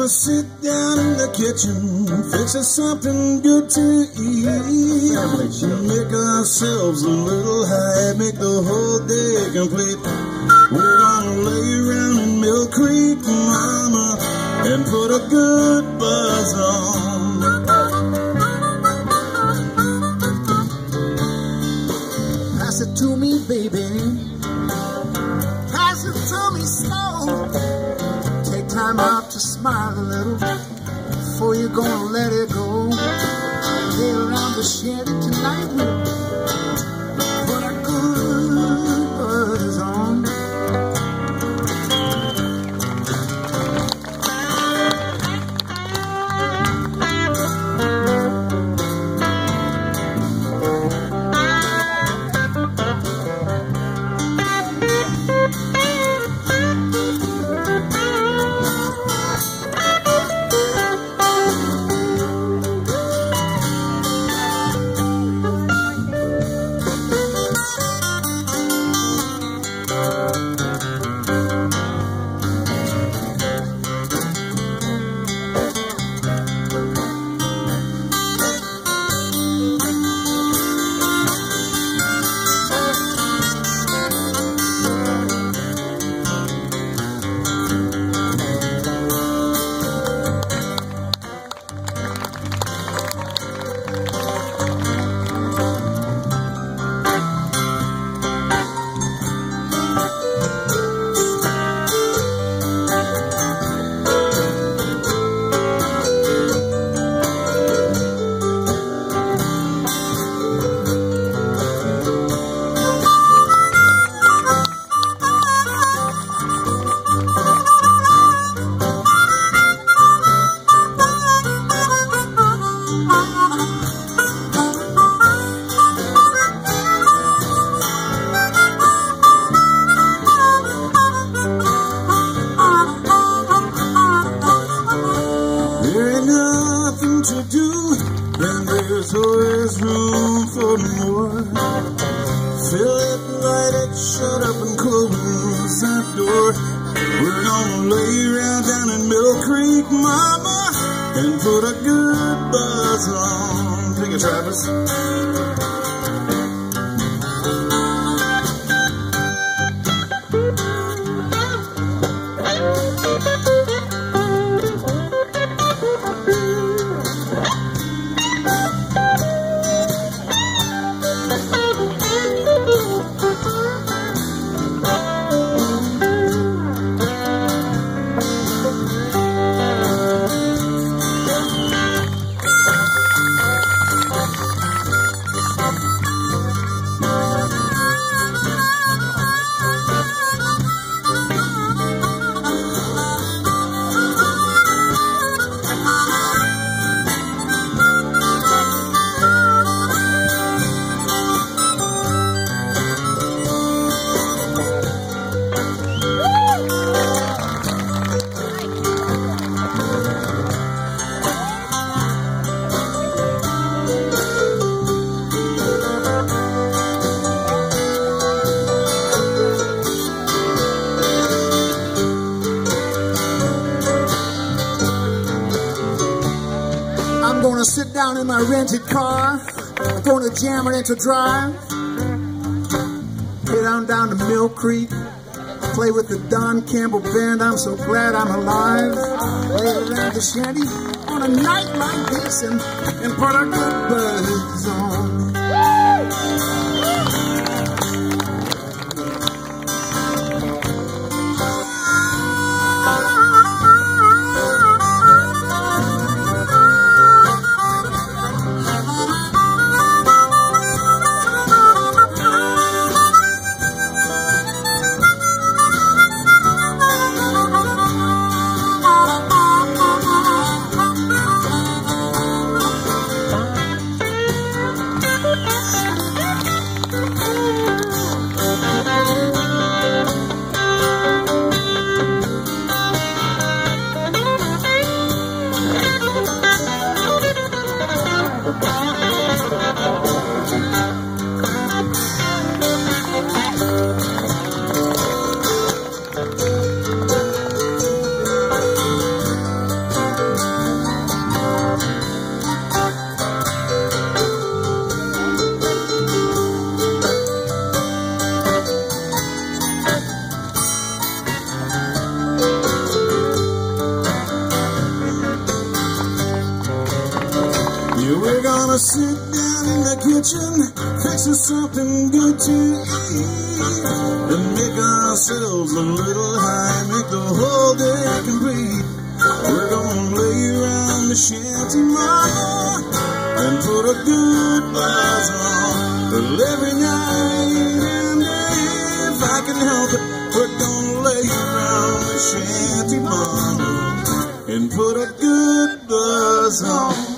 gonna sit down in the kitchen, fix us something good to eat. Make ourselves a little high, make the whole day complete. We're gonna lay around in Mill Creek, mama, and put a good buzz on. Pass it to me, baby. Pass it to me slow. Take time out to smile a little before you're gonna let it go. Lay around the shanty tonight, we'll put a good buzz on. There's always room for more. Fill it, light it, shut up and close that door. We're gonna lay around down in Mill Creek, mama, and put a good buzz on. Take it, Travis. I'm gonna sit down in my rented car, I'm gonna jam it into drive, head on down to Mill Creek, play with the Campbell band. I'm so glad I'm alive. Lay around the shanty on a night like this and put a good buzz on. gonna sit down in the kitchen, fix us something good to eat, and make ourselves a little high, make the whole day complete. We're gonna lay around the shanty, mama, and put a good buzz on. Well, every night and day, if I can help it, we're gonna lay around the shanty, mama, and put a good buzz on.